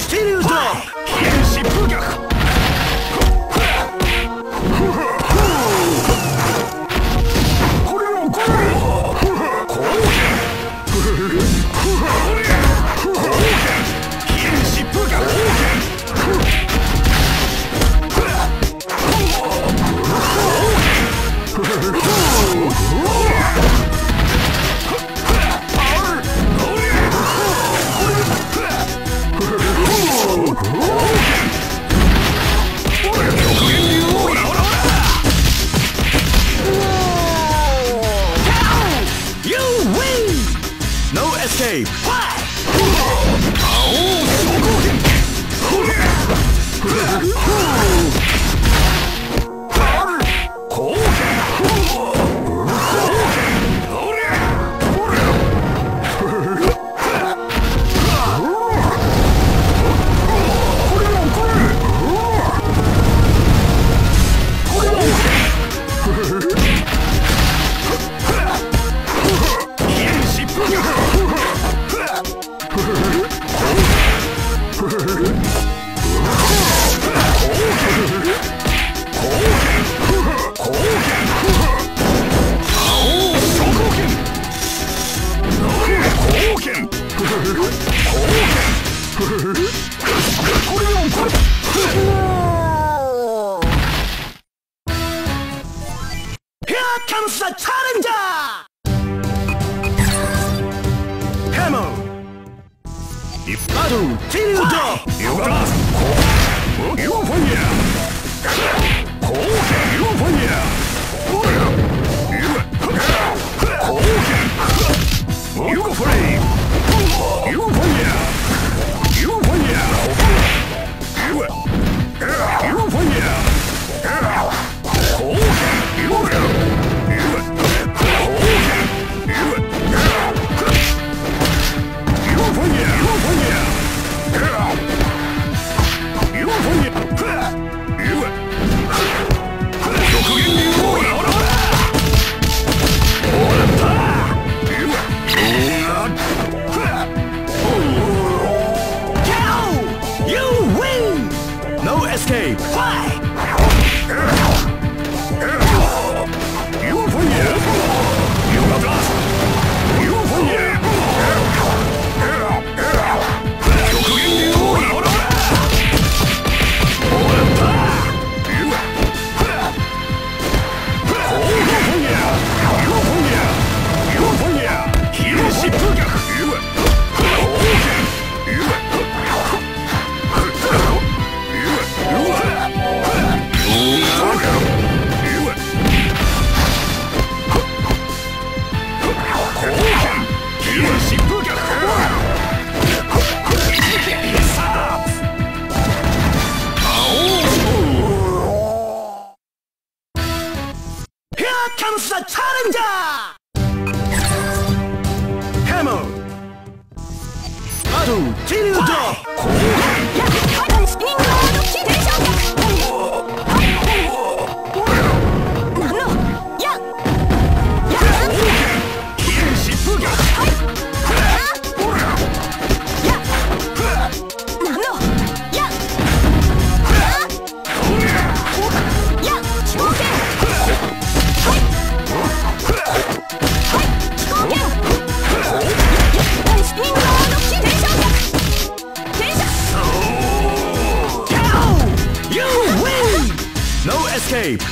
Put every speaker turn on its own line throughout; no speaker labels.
気流ドロップ原子風逆これをこれこう原子風逆escape! Comes the challenger! Hammer! Battle! Kill drop! You got you on fire! You on fire! You go flame! You on fire! You on fire! You on fire! Escape! Fly! You on fire! You got us! You on fire! Comes the challenger! Hammer! Battle! Kill drop! Spinning round of escape!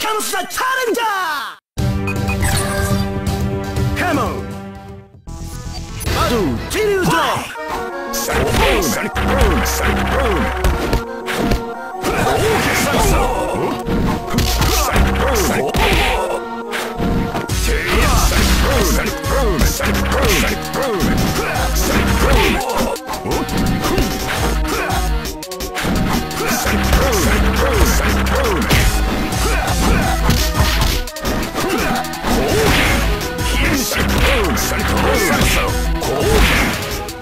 comes the challenger! Come on! Battle, Jiryu Dog!
Sonic Boom! Sonic Boom! Sonic Boom! Sonic Boom! Sonic Boom! Sonic Boom! Sonic Boom! Sonic Boom! Sonic Boom! Sonic Boom! Sonic Boom! Sonic Boom! Sonic Boom! Sonic Boom!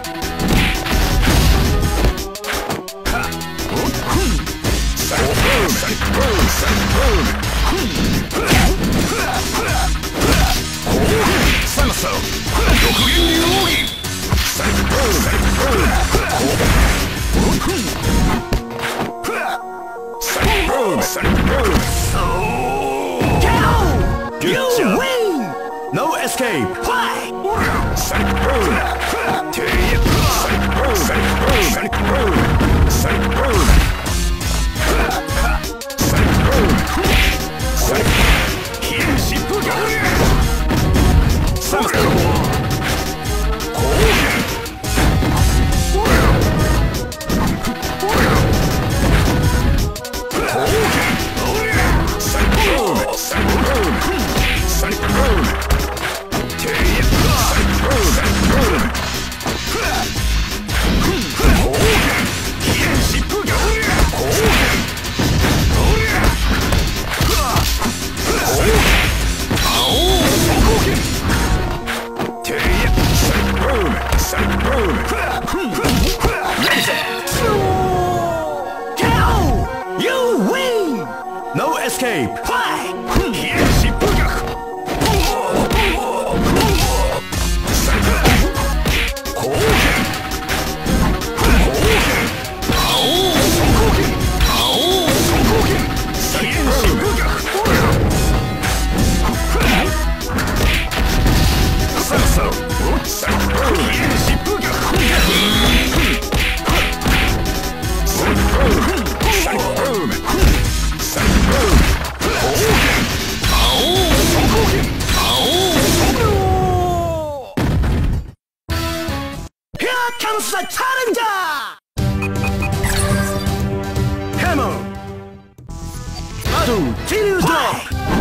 Sonic Boom! Sonic Boom! Sonic Boom! 極限流奥義 Sonic Boom! Sonic Boom! Sonic Boom! Sonic Boom!
KO!
Good
You
job.
win! No escape! Why?
Sonic Boom! Sonic Boom! Sonic Boom! Sonic Boom! Sonic Boom! Sonic Boom! Sonic Hienship Sonic Boom! Sonic Boom!
KO! You win! No escape! Why? Here comes the challenger! Come on! Battle, Jiryu Dog!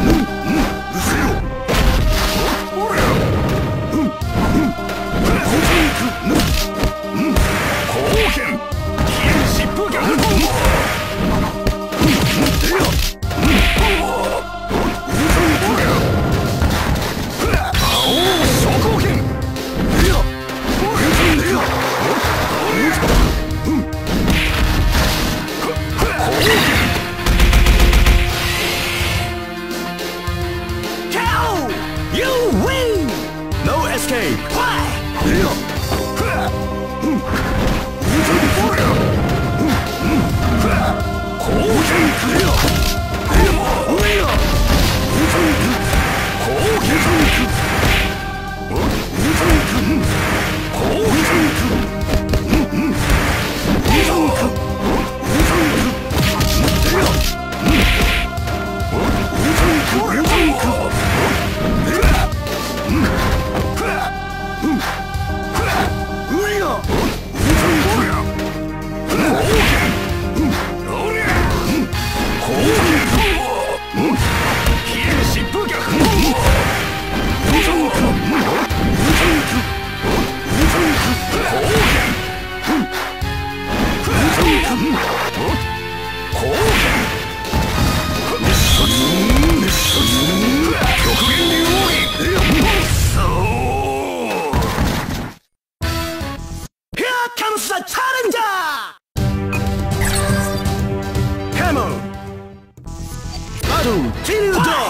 KO! You win! No escape! Why? Here comes the challenger! Come on! Battle, Jiryu Dog!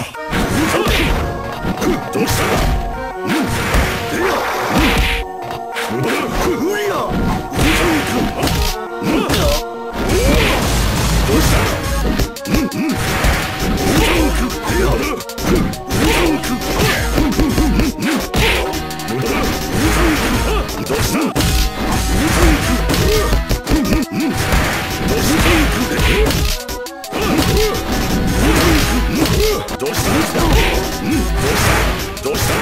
どうしたどうした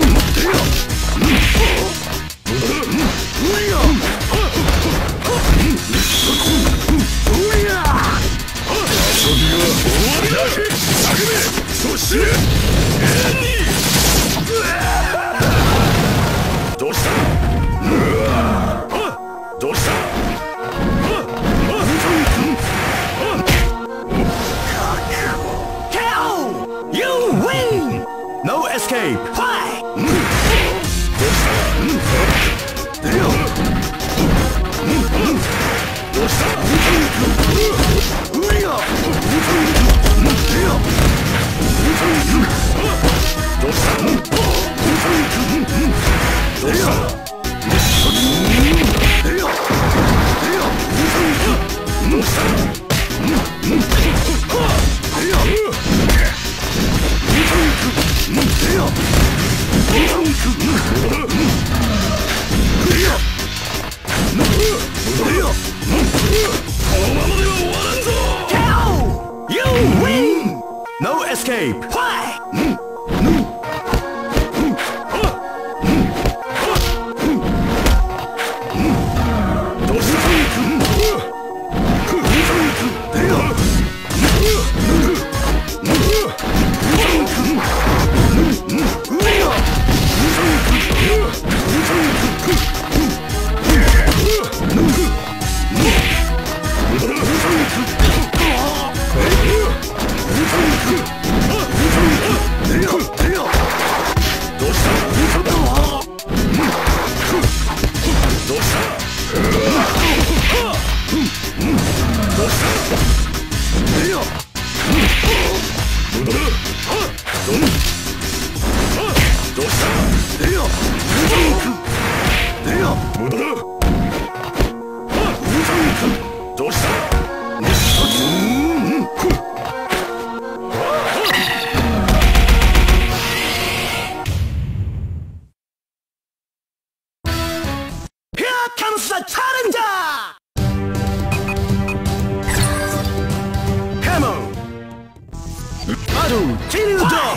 遊びは終わりだ。叫べ。そしてどうしたどうした
No escape! Why? You win! No escape! Why? Comes the challenger! Hammer! Battle! Tilda!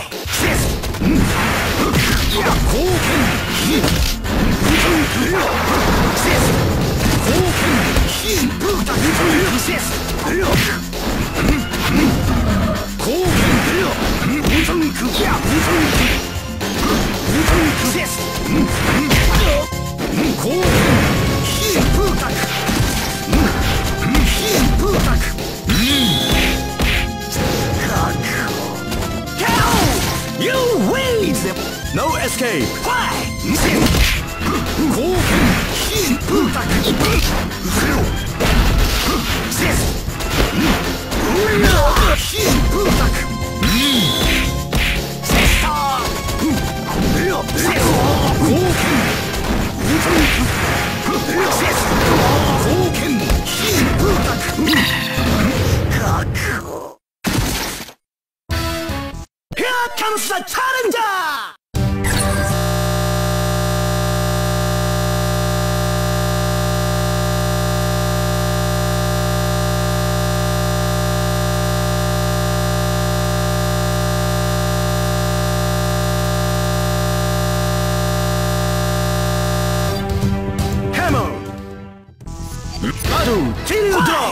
You win! No escape! Why? Here comes the challenger! Hammer! Battle! Tilda!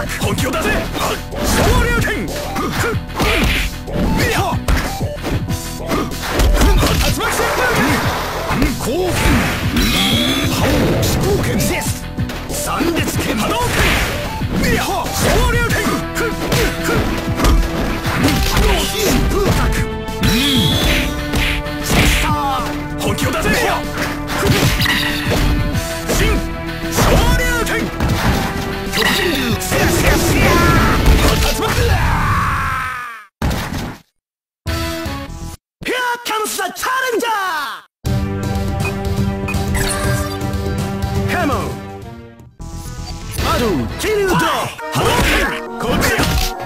本気を出せ。昇竜拳。竜巻旋風剣。興奮。覇王飛行剣。三列拳。波動拳。昇竜拳。風格。本気を出せ。新昇竜拳。Here comes the challenger! Hammer! Adu, Kiryu Drop! Hadouken! こっちや！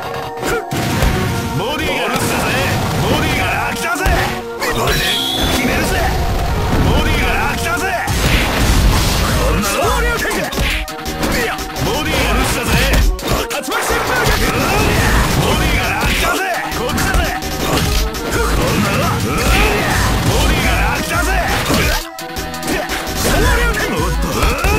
ボディが落ちたぜ！ボディが飽きたぜ！これで決めるぜ！ボディが飽きたぜ！こんなの！昇竜拳！ボディが落ちたぜ！竜巻旋風逆！ボディが飽きたぜ！こっちだぜ！こんなの！ボディが飽きたぜ！昇竜拳！ボディ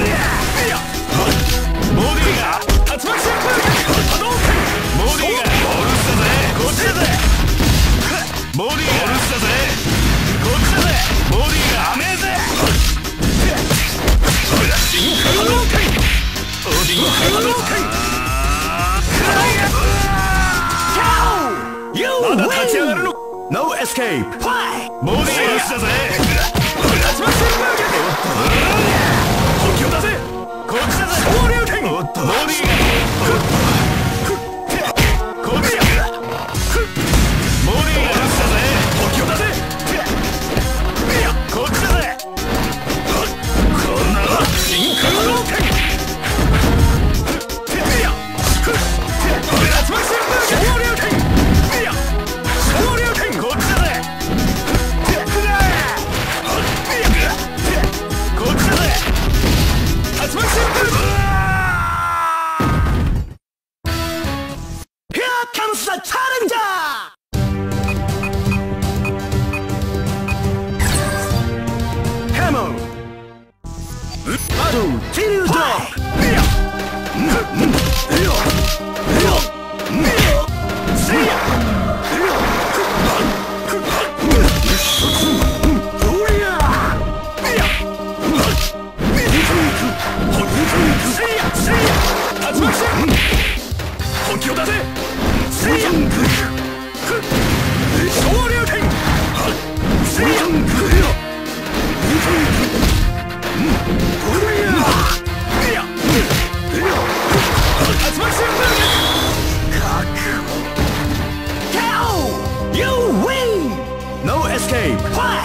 が竜巻旋風逆！波動拳！ボディが落ちたぜ！こっちだぜ！ボディが落ちたぜ！こっちだぜ！ボディが甘えぜ！新波動拳！新波動拳！まだ立ち上がるの
No escape!
ボディが落ちたぜ！竜巻旋風逆！本気を出せ！こっちだぜ！昇竜拳！ボディがこっちや！ボディが落ちたぜ！本気を出せ！こっちだぜ！こんなの新波動拳！竜巻旋風逆！昇竜拳！昇竜拳！こっちだぜ！こっちだぜ！竜巻旋風！ Here comes the challenger! Hammer! Adu, Kiryu Drop!
No escape!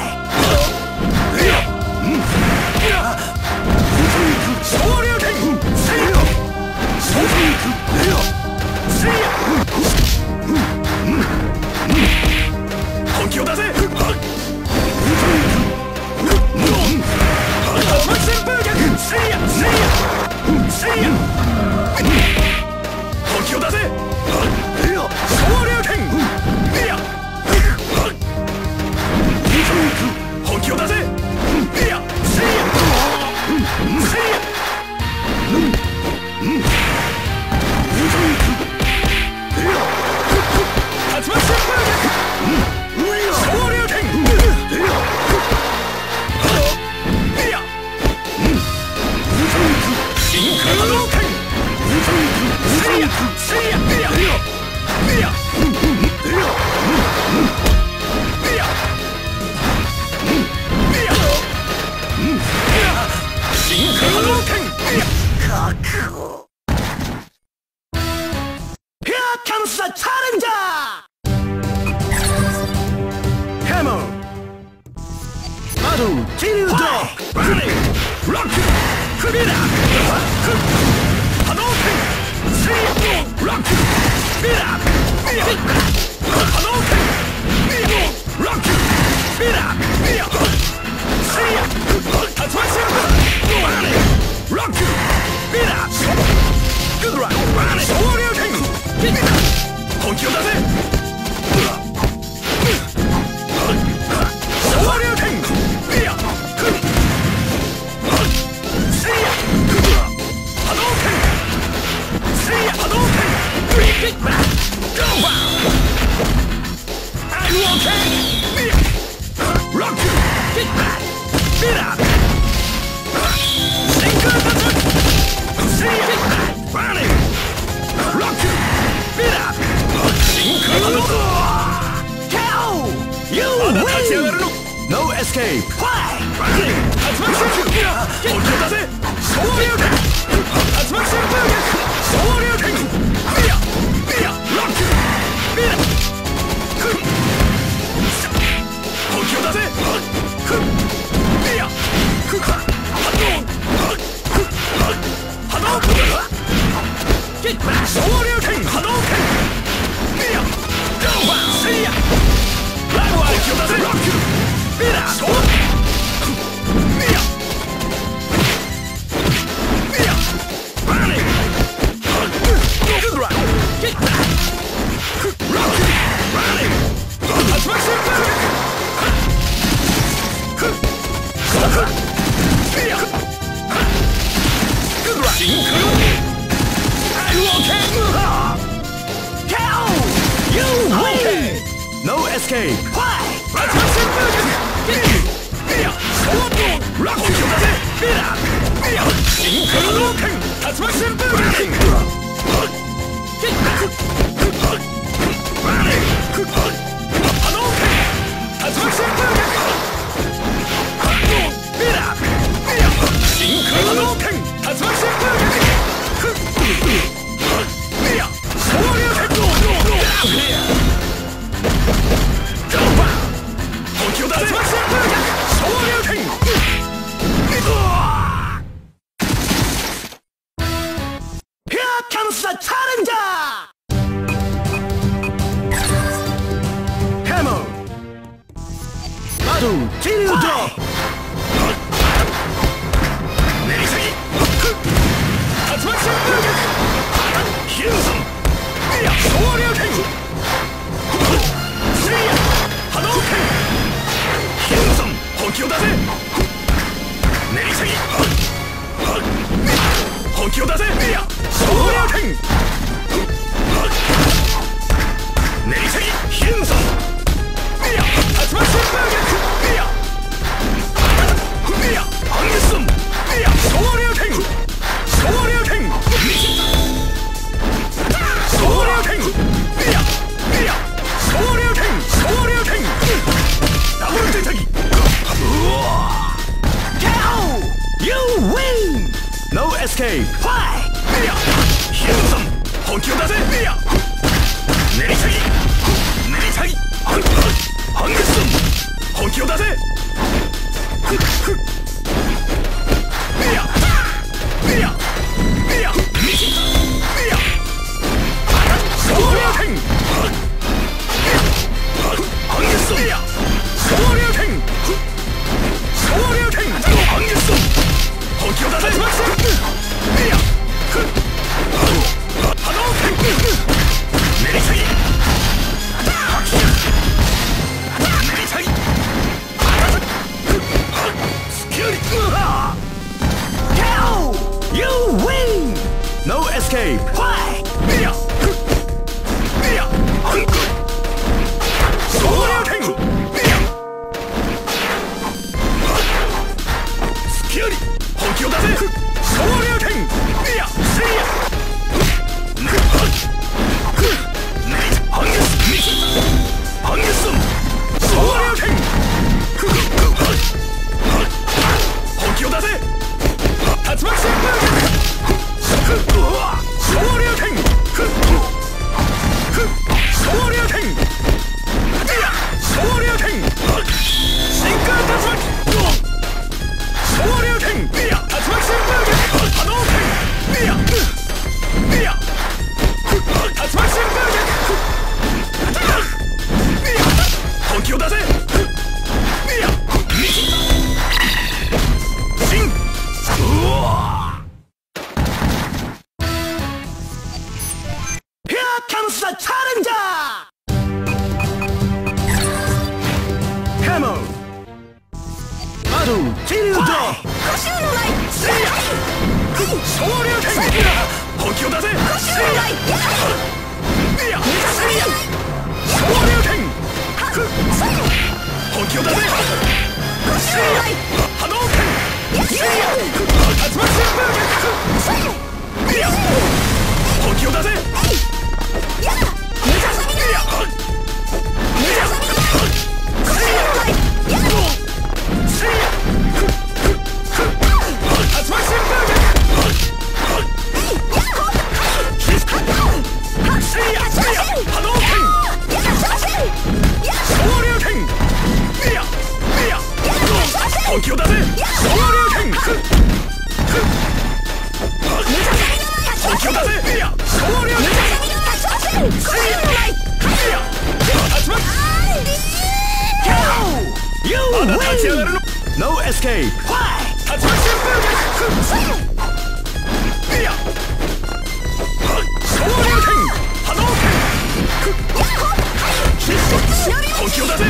comes the challenger! Hammer! Adu, Kiryu Drop! Running! Rock! Kubira! Hadouken! See! Rock! Kubira! Hadouken! Rock! Kubira! See! Tatsumasu! Running! Rock! Kubira! Good run! Running! Shoryuken! 本気を出せ！昇竜拳！いや！せいや！波動拳！せいや！波動拳！ No escape! No escape! Here comes the challenger! Hammer! Battle! Chirudo! No escape! Why? No escape! Why? comes the challenger! Hammer! Battle! Chirudo!
ご州のない
せいや昇竜拳本気を出せ
ご州のない
いやせいや昇竜拳本気を出せ。波動拳。竜巻旋風逆。本気を出せ。本気を出せ。昇竜拳。本気を出せ。昇竜拳。まだ立ち上がるの。
No escape.
竜巻旋風逆。昇竜拳。波動拳。本気を出せ。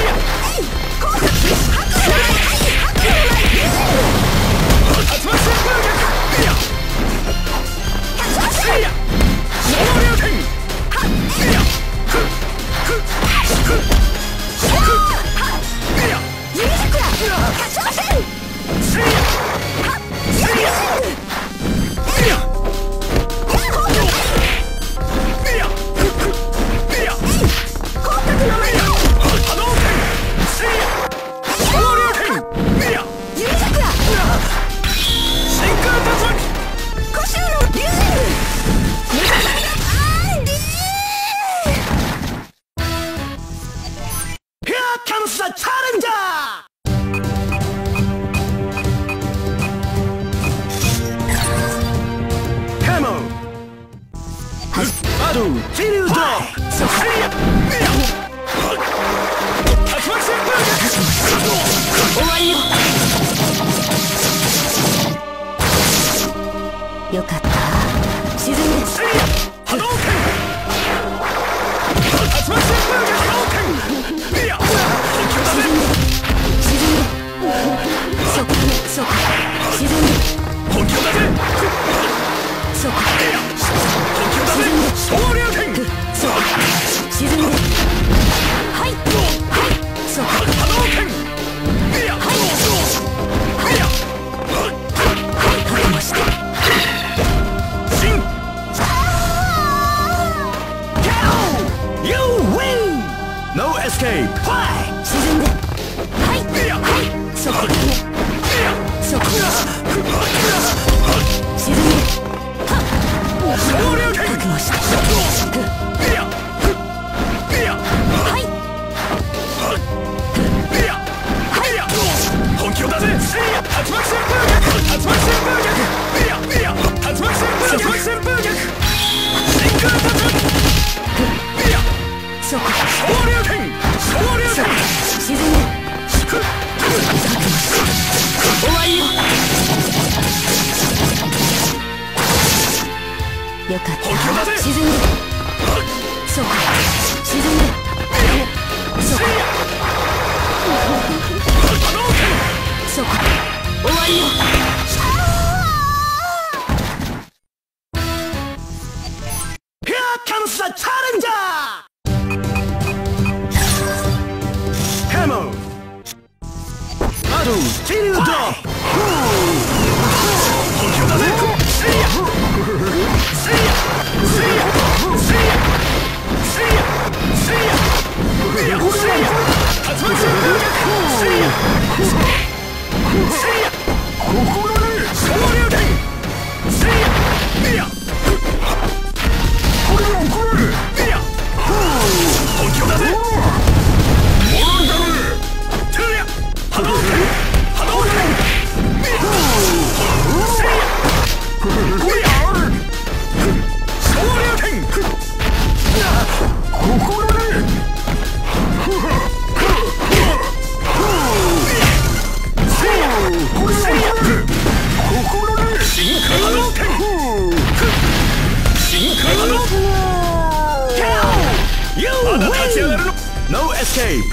よかった。沈んで。
波動拳。竜巻旋風逆。波動拳。本気を出せ。
沈んで。そうか。沈んで。
本気を出せ。
そうか。
本気を出せ。昇竜拳。
そうか。沈んで。はい。そうか。
波動拳。
覚悟して。
No escape.
沈んで。はい。そこ。そこ。沈んで。
昇竜拳。
覚悟して。はい。
本気を出せ。竜巻旋風逆。竜巻旋風逆。竜巻旋風逆。真空突。
そこ。
昇竜拳。昇竜拳。
沈んで。終わりよ。よかった。沈んで。そうか。沈んで。そうか。そうか。終わりよ。
Here comes the challenger. Hammer. Battle. Kill drop.
本気を出せ。
No escape.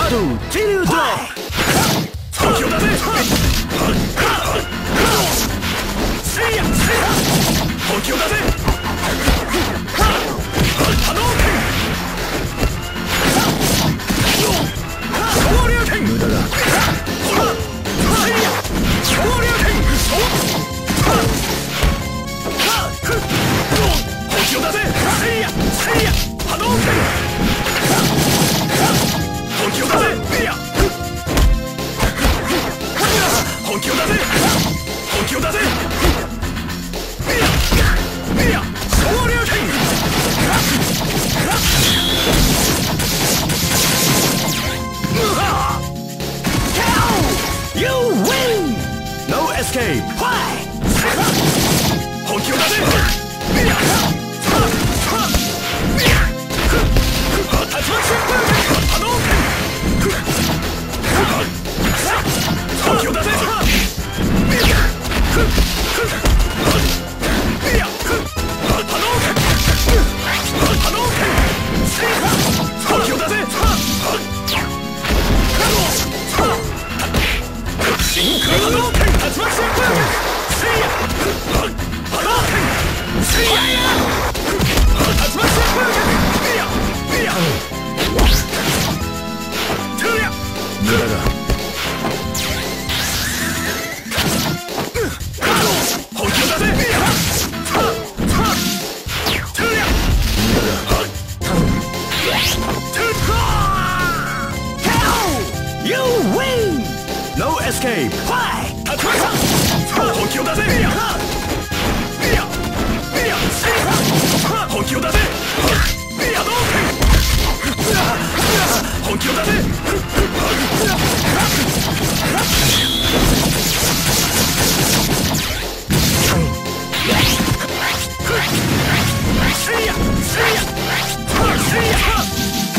トジルド
本気を出せせいや本気を出せ波動拳昇竜拳
無駄だ
せいや昇竜拳本気を出せせいや波動拳本気を出せいや本気を出せ本気を出せいや昇竜拳
You win! No escape!
本気を出せ波動拳本気を出せ
無駄だ
本気を出せ
You win! No escape!
本気を出せ本気を出せ波動拳本気を出せせいや